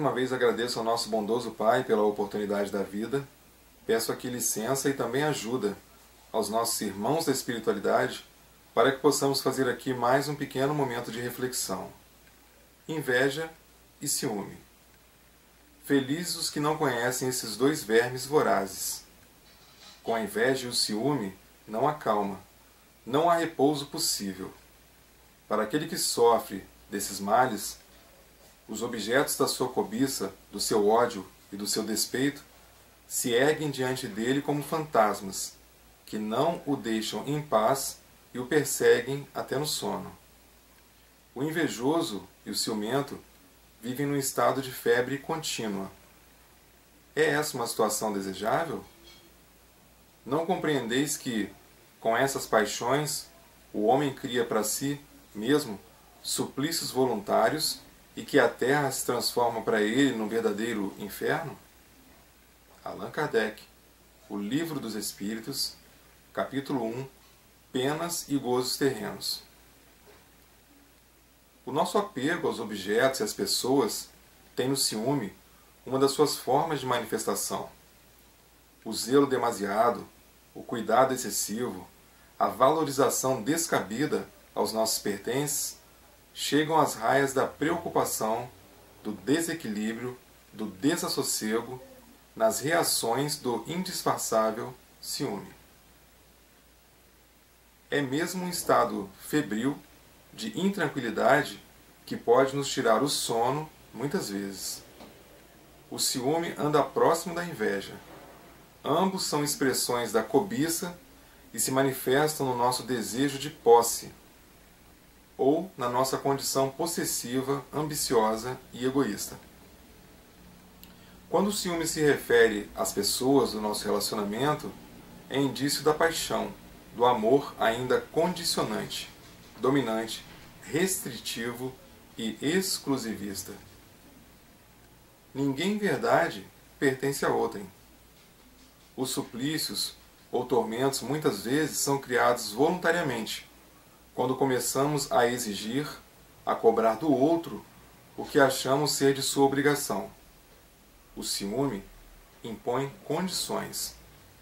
uma vez agradeço ao nosso bondoso Pai pela oportunidade da vida. Peço aqui licença e também ajuda aos nossos irmãos da espiritualidade para que possamos fazer aqui mais um pequeno momento de reflexão. Inveja e ciúme. Felizes os que não conhecem esses dois vermes vorazes. Com a inveja e o ciúme não há calma, não há repouso possível. Para aquele que sofre desses males, os objetos da sua cobiça, do seu ódio e do seu despeito se erguem diante dele como fantasmas, que não o deixam em paz e o perseguem até no sono. O invejoso e o ciumento vivem num estado de febre contínua. É essa uma situação desejável? Não compreendeis que, com essas paixões, o homem cria para si mesmo suplícios voluntários e que a terra se transforma para ele num verdadeiro inferno? Allan Kardec, O Livro dos Espíritos, capítulo 1, Penas e Gozos Terrenos. O nosso apego aos objetos e às pessoas tem no ciúme uma das suas formas de manifestação. O zelo demasiado, o cuidado excessivo, a valorização descabida aos nossos pertences chegam às raias da preocupação, do desequilíbrio, do desassossego, nas reações do indisfarçável ciúme. É mesmo um estado febril de intranquilidade que pode nos tirar o sono muitas vezes. O ciúme anda próximo da inveja. Ambos são expressões da cobiça e se manifestam no nosso desejo de posse, ou na nossa condição possessiva, ambiciosa e egoísta. Quando o ciúme se refere às pessoas do nosso relacionamento, é indício da paixão, do amor ainda condicionante, dominante, restritivo e exclusivista. Ninguém em verdade pertence a outrem. Os suplícios ou tormentos muitas vezes são criados voluntariamente, quando começamos a exigir, a cobrar do outro o que achamos ser de sua obrigação. O ciúme impõe condições.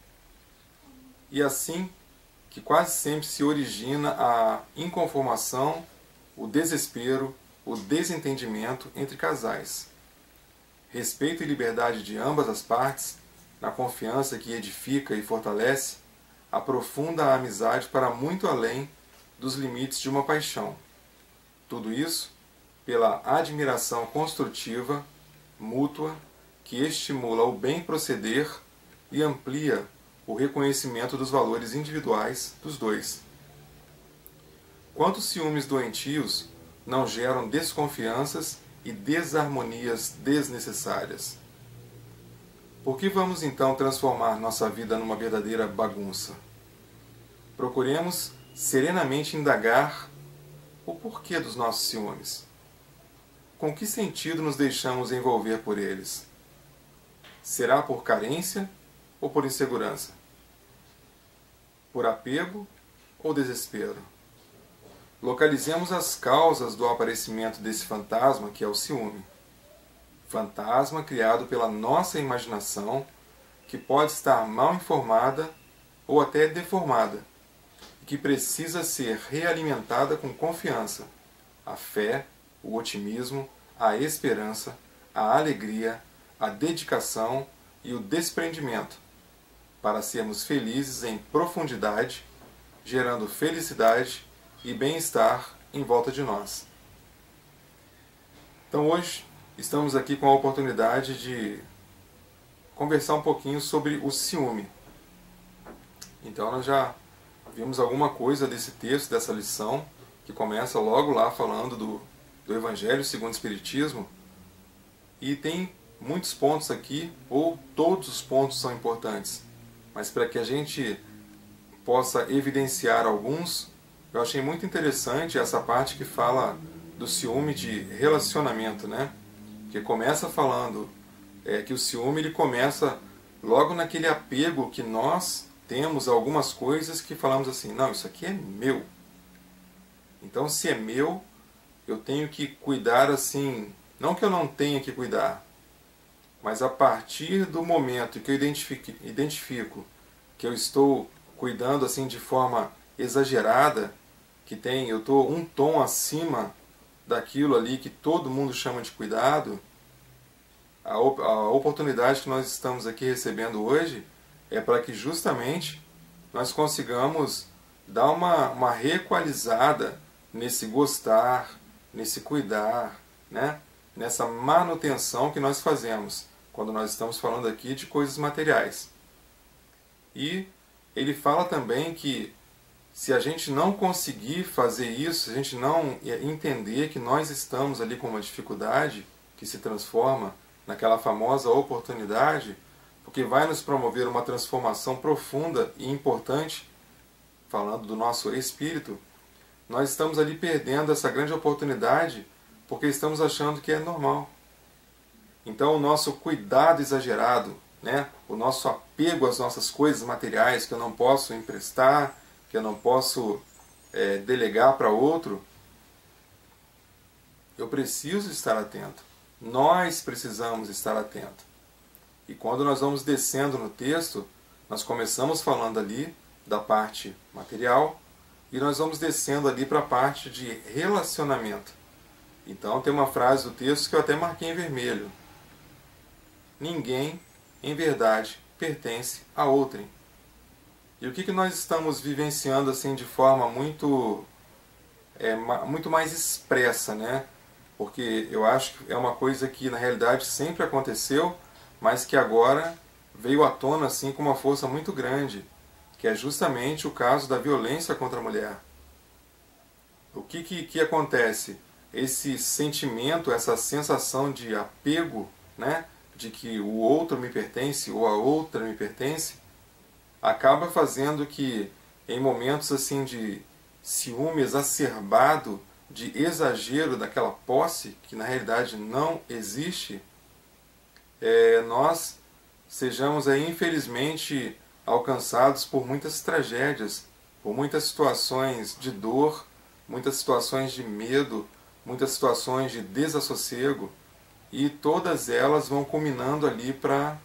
E assim que quase sempre se origina a inconformação, o desespero, o desentendimento entre casais. Respeito e liberdade de ambas as partes, na confiança que edifica e fortalece, aprofunda a amizade para muito além dos limites de uma paixão. Tudo isso pela admiração construtiva, mútua, que estimula o bem proceder e amplia o reconhecimento dos valores individuais dos dois. Quantos ciúmes doentios não geram desconfianças e desarmonias desnecessárias? Por que vamos então transformar nossa vida numa verdadeira bagunça? Procuremos serenamente indagar o porquê dos nossos ciúmes. Com que sentido nos deixamos envolver por eles? Será por carência ou por insegurança? Por apego ou desespero? Localizemos as causas do aparecimento desse fantasma que é o ciúme. Fantasma criado pela nossa imaginação, que pode estar mal informada ou até deformada, que precisa ser realimentada com confiança, a fé, o otimismo, a esperança, a alegria, a dedicação e o desprendimento, para sermos felizes em profundidade, gerando felicidade e bem-estar em volta de nós. Então hoje estamos aqui com a oportunidade de conversar um pouquinho sobre o ciúme. Então nós já vimos alguma coisa desse texto, dessa lição, que começa logo lá falando do Evangelho segundo o Espiritismo, e tem muitos pontos aqui, ou todos os pontos são importantes, mas para que a gente possa evidenciar alguns, eu achei muito interessante essa parte que fala do ciúme de relacionamento, né? Que começa falando que o ciúme ele começa logo naquele apego que nós temos algumas coisas que falamos assim, não, isso aqui é meu. Então, se é meu, eu tenho que cuidar assim, não que eu não tenha que cuidar, Mas a partir do momento que eu identifico que eu estou cuidando assim de forma exagerada, eu estou um tom acima daquilo ali que todo mundo chama de cuidado, a oportunidade que nós estamos aqui recebendo hoje é para que justamente nós consigamos dar uma reequalizada nesse gostar, nesse cuidar, né? Nessa manutenção que nós fazemos quando nós estamos falando aqui de coisas materiais. E ele fala também que se a gente não conseguir fazer isso, se a gente não entender que nós estamos ali com uma dificuldade que se transforma naquela famosa oportunidade, porque vai nos promover uma transformação profunda e importante, falando do nosso espírito, nós estamos ali perdendo essa grande oportunidade porque estamos achando que é normal. Então o nosso cuidado exagerado, né? O nosso apego às nossas coisas materiais que eu não posso emprestar, que eu não posso delegar para outro, eu preciso estar atento. Nós precisamos estar atentos. E quando nós vamos descendo no texto, nós começamos falando ali da parte material e nós vamos descendo ali para a parte de relacionamento. Então tem uma frase do texto que eu até marquei em vermelho. Ninguém, em verdade, pertence a outrem. E o que nós estamos vivenciando assim de forma muito mais expressa, né? Porque eu acho que é uma coisa que na realidade sempre aconteceu, mas que agora veio à tona assim com uma força muito grande, que é justamente o caso da violência contra a mulher. O que acontece? Esse sentimento, essa sensação de apego, né? De que o outro me pertence ou a outra me pertence, acaba fazendo que em momentos assim de ciúme exacerbado, de exagero daquela posse, que na realidade não existe, nós sejamos aí, infelizmente alcançados por muitas tragédias, por muitas situações de dor, muitas situações de medo, muitas situações de desassossego, e todas elas vão culminando ali para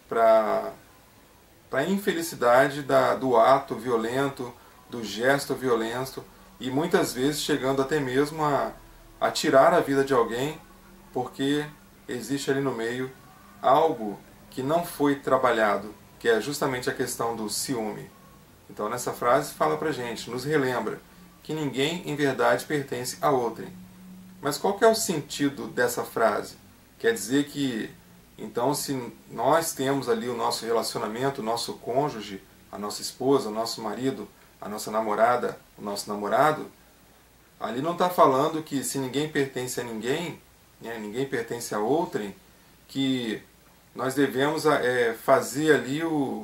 a infelicidade do ato violento, do gesto violento, e muitas vezes chegando até mesmo a tirar a vida de alguém, porque existe ali no meio algo que não foi trabalhado, que é justamente a questão do ciúme. Então nessa frase fala pra gente, nos relembra que ninguém em verdade pertence a outrem. Mas qual que é o sentido dessa frase? Quer dizer que, então, se nós temos ali o nosso relacionamento, o nosso cônjuge, a nossa esposa, o nosso marido, a nossa namorada, o nosso namorado, ali não está falando que se ninguém pertence a ninguém, né, ninguém pertence a outrem, que nós devemos fazer ali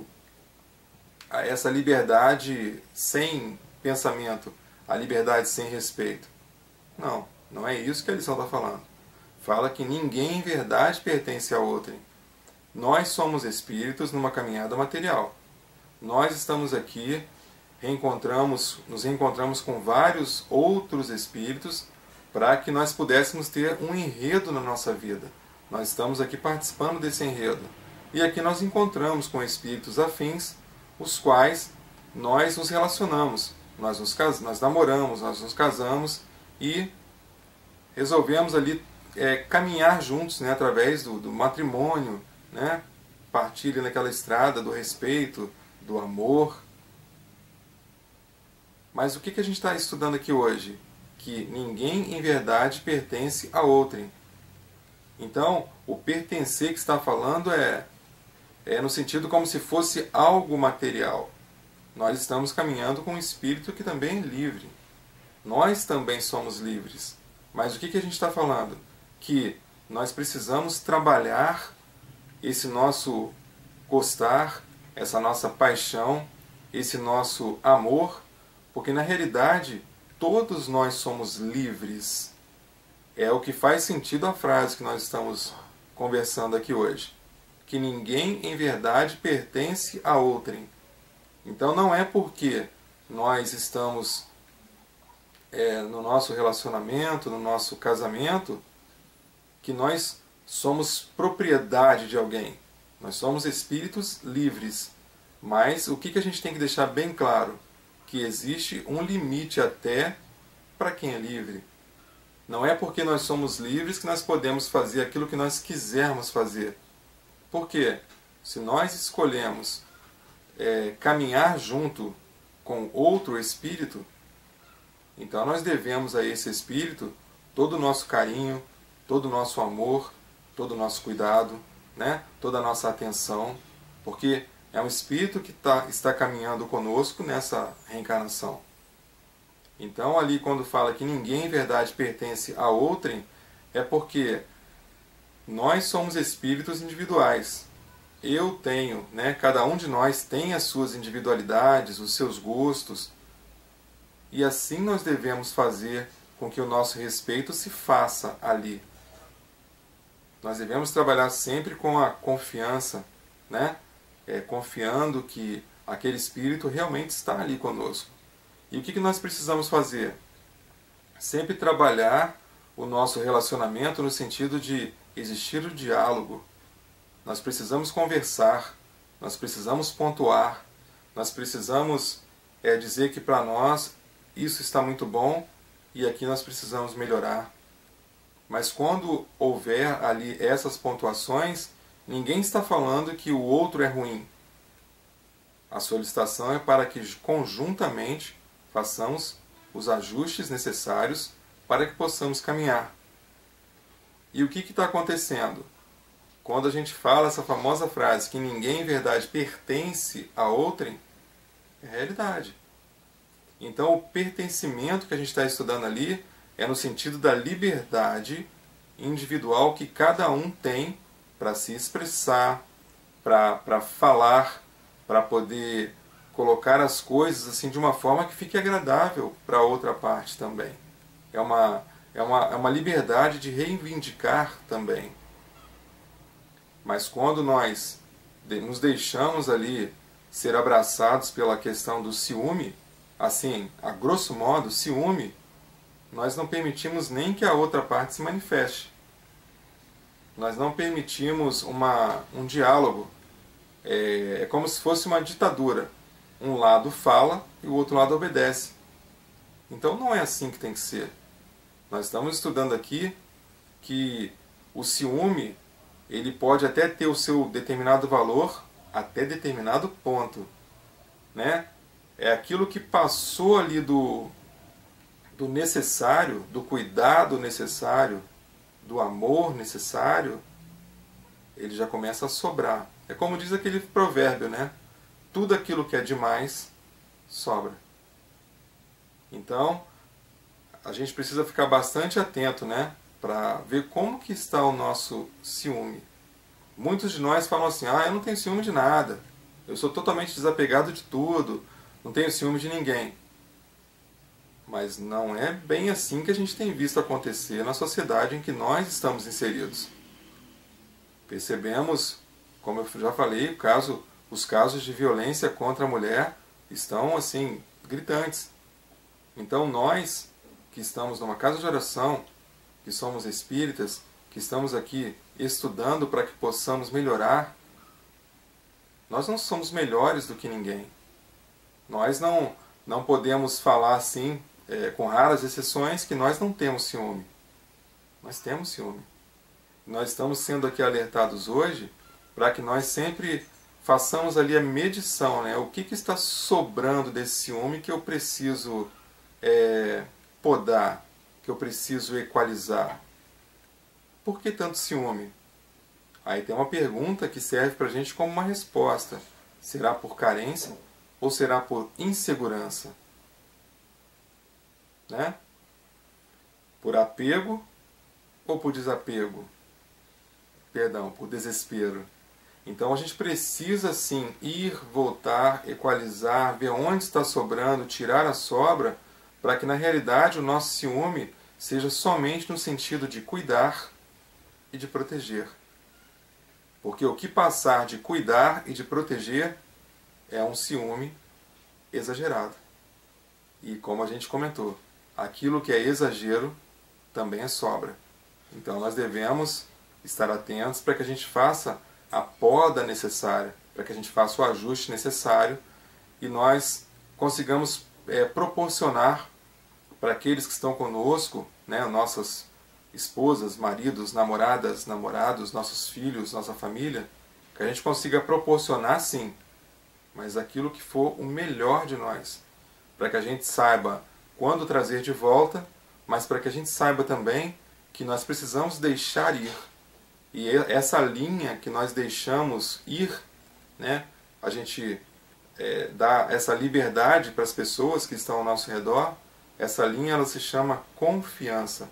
essa liberdade sem pensamento, a liberdade sem respeito. Não, não é isso que a lição está falando. Fala que ninguém em verdade pertence a outrem. Nós somos espíritos numa caminhada material. Nós estamos aqui, nos reencontramos com vários outros espíritos para que nós pudéssemos ter um enredo na nossa vida. Nós estamos aqui participando desse enredo. E aqui nós encontramos com espíritos afins, os quais nós nos relacionamos. Nós namoramos, nós nos casamos e resolvemos ali caminhar juntos, né, através do matrimônio, né, partir naquela estrada do respeito, do amor. Mas o que a gente está estudando aqui hoje? Que ninguém em verdade pertence a outrem. Então, o pertencer que está falando é no sentido como se fosse algo material. Nós estamos caminhando com um espírito que também é livre. Nós também somos livres. Mas o que a gente está falando? Que nós precisamos trabalhar esse nosso gostar, essa nossa paixão, esse nosso amor, porque na realidade todos nós somos livres. É o que faz sentido a frase que nós estamos conversando aqui hoje. Que ninguém em verdade pertence a outrem. Então não é porque nós estamos no nosso relacionamento, no nosso casamento, que nós somos propriedade de alguém. Nós somos espíritos livres. Mas o que a gente tem que deixar bem claro? Que existe um limite até para quem é livre. Não é porque nós somos livres que nós podemos fazer aquilo que nós quisermos fazer. Por quê? Se nós escolhemos caminhar junto com outro espírito, então nós devemos a esse espírito todo o nosso carinho, todo o nosso amor, todo o nosso cuidado, né? Toda a nossa atenção, porque é um espírito que está caminhando conosco nessa reencarnação. Então ali quando fala que ninguém em verdade pertence a outrem, é porque nós somos espíritos individuais. Eu tenho, né? Cada um de nós tem as suas individualidades, os seus gostos, e assim nós devemos fazer com que o nosso respeito se faça ali. Nós devemos trabalhar sempre com a confiança, né? Confiando que aquele espírito realmente está ali conosco. E o que nós precisamos fazer? Sempre trabalhar o nosso relacionamento no sentido de existir o diálogo. Nós precisamos conversar, nós precisamos pontuar, nós precisamos dizer que para nós isso está muito bom e aqui nós precisamos melhorar. Mas quando houver ali essas pontuações, ninguém está falando que o outro é ruim. A solicitação é para que conjuntamente façamos os ajustes necessários para que possamos caminhar. E o que está acontecendo? Quando a gente fala essa famosa frase que ninguém em verdade pertence a outrem, é realidade. Então o pertencimento que a gente está estudando ali é no sentido da liberdade individual que cada um tem para se expressar, para falar, para poder colocar as coisas assim de uma forma que fique agradável para a outra parte também. É uma liberdade de reivindicar também. Mas quando nós nos deixamos ali ser abraçados pela questão do ciúme, assim, a grosso modo, ciúme, nós não permitimos nem que a outra parte se manifeste. Nós não permitimos um diálogo. É como se fosse uma ditadura. Um lado fala e o outro lado obedece. Então não é assim que tem que ser. Nós estamos estudando aqui que o ciúme ele pode até ter o seu determinado valor até determinado ponto, né? É aquilo que passou ali do necessário, do cuidado necessário, do amor necessário, ele já começa a sobrar. É como diz aquele provérbio, né? Tudo aquilo que é demais sobra. Então, a gente precisa ficar bastante atento, né? Para ver como que está o nosso ciúme. Muitos de nós falam assim, eu não tenho ciúme de nada, eu sou totalmente desapegado de tudo, não tenho ciúme de ninguém. Mas não é bem assim que a gente tem visto acontecer na sociedade em que nós estamos inseridos. Percebemos, como eu já falei, os casos de violência contra a mulher estão assim gritantes. Então nós que estamos numa casa de oração, que somos espíritas, que estamos aqui estudando para que possamos melhorar, nós não somos melhores do que ninguém. Nós não podemos falar assim, com raras exceções, que nós não temos ciúme. Nós temos ciúme. Nós estamos sendo aqui alertados hoje para que nós sempre façamos ali a medição, né? O que está sobrando desse ciúme que eu preciso podar, que eu preciso equalizar. Por que tanto ciúme? Aí tem uma pergunta que serve para a gente como uma resposta. Será por carência ou será por insegurança? Né? Por apego ou por desapego? Perdão, por desespero. Então a gente precisa sim ir, voltar, equalizar, ver onde está sobrando, tirar a sobra, para que na realidade o nosso ciúme seja somente no sentido de cuidar e de proteger. Porque o que passar de cuidar e de proteger é um ciúme exagerado. E como a gente comentou, aquilo que é exagero também é sobra. Então nós devemos estar atentos para que a gente faça a poda necessária, para que a gente faça o ajuste necessário e nós consigamos proporcionar para aqueles que estão conosco, né, nossas esposas, maridos, namoradas, namorados, nossos filhos, nossa família, que a gente consiga proporcionar sim, mas aquilo que for o melhor de nós, para que a gente saiba quando trazer de volta, mas para que a gente saiba também que nós precisamos deixar ir. E essa linha que nós deixamos ir, né, a gente dá essa liberdade para as pessoas que estão ao nosso redor, essa linha ela se chama confiança.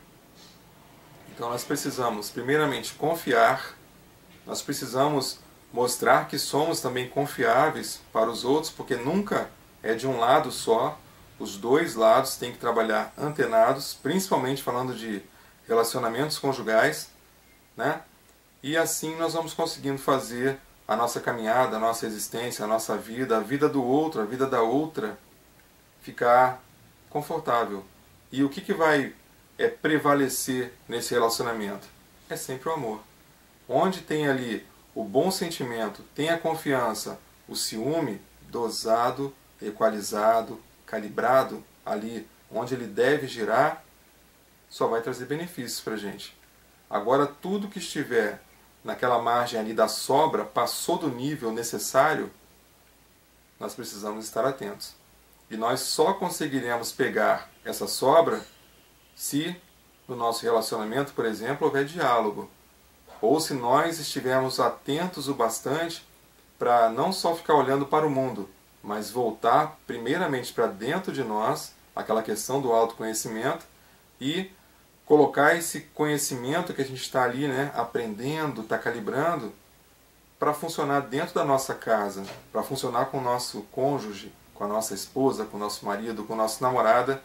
Então nós precisamos, primeiramente, confiar, nós precisamos mostrar que somos também confiáveis para os outros, porque nunca é de um lado só, os dois lados têm que trabalhar antenados, principalmente falando de relacionamentos conjugais, né? E assim nós vamos conseguindo fazer a nossa caminhada, a nossa existência, a nossa vida, a vida do outro, a vida da outra, ficar confortável. E o que vai prevalecer nesse relacionamento? É sempre o amor. Onde tem ali o bom sentimento, tem a confiança, o ciúme dosado, equalizado, calibrado, ali onde ele deve girar, só vai trazer benefícios para a gente. Agora, tudo que estiver naquela margem ali da sobra, passou do nível necessário, nós precisamos estar atentos. E nós só conseguiremos pegar essa sobra se no nosso relacionamento, por exemplo, houver diálogo. Ou se nós estivermos atentos o bastante para não só ficar olhando para o mundo, mas voltar primeiramente para dentro de nós, aquela questão do autoconhecimento, e colocar esse conhecimento que a gente está ali, né, aprendendo, está calibrando, para funcionar dentro da nossa casa, para funcionar com o nosso cônjuge, com a nossa esposa, com o nosso marido, com a nossa namorada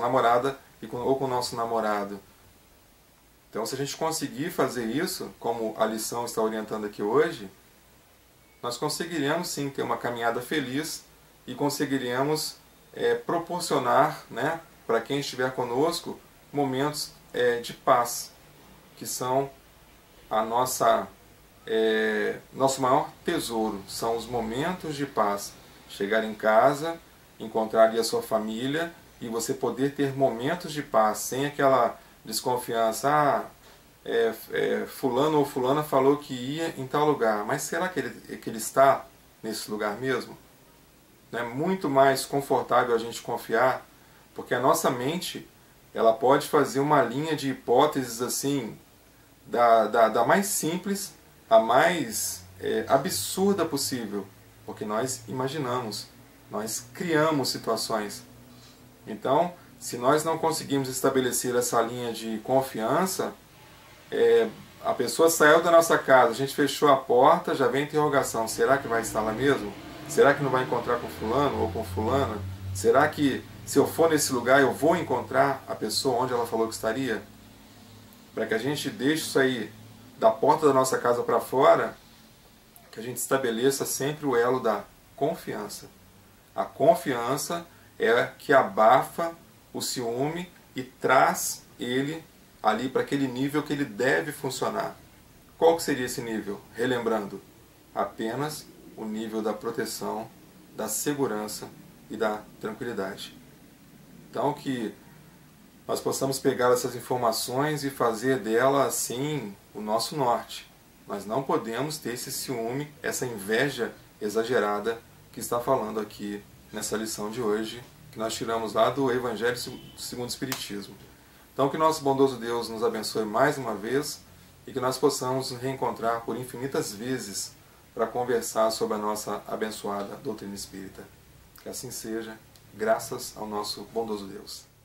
ou com o nosso namorado. Então, se a gente conseguir fazer isso, como a lição está orientando aqui hoje, nós conseguiremos sim ter uma caminhada feliz e conseguiremos proporcionar, né, para quem estiver conosco momentos de paz, que são a nosso maior tesouro, são os momentos de paz. Chegar em casa, encontrar ali a sua família e você poder ter momentos de paz, sem aquela desconfiança, fulano ou fulana falou que ia em tal lugar, mas será que ele está nesse lugar mesmo? Não é muito mais confortável a gente confiar, porque a nossa mente ela pode fazer uma linha de hipóteses assim, da mais simples a mais absurda possível, porque nós imaginamos, nós criamos situações. Então, se nós não conseguimos estabelecer essa linha de confiança, a pessoa saiu da nossa casa, a gente fechou a porta, já vem a interrogação, será que vai estar lá mesmo? Será que não vai encontrar com fulano ou com fulana? Será que se eu for nesse lugar eu vou encontrar a pessoa onde ela falou que estaria? Para que a gente deixe isso aí da porta da nossa casa para fora, que a gente estabeleça sempre o elo da confiança. A confiança é que abafa o ciúme e traz ele ali para aquele nível que ele deve funcionar. Qual que seria esse nível? Relembrando, apenas o nível da proteção, da segurança e da tranquilidade. Então que nós possamos pegar essas informações e fazer dela assim o nosso norte. Nós não podemos ter esse ciúme, essa inveja exagerada que está falando aqui nessa lição de hoje, que nós tiramos lá do Evangelho segundo o Espiritismo. Então que nosso bondoso Deus nos abençoe mais uma vez e que nós possamos nos reencontrar por infinitas vezes para conversar sobre a nossa abençoada doutrina espírita. Que assim seja, graças ao nosso bondoso Deus.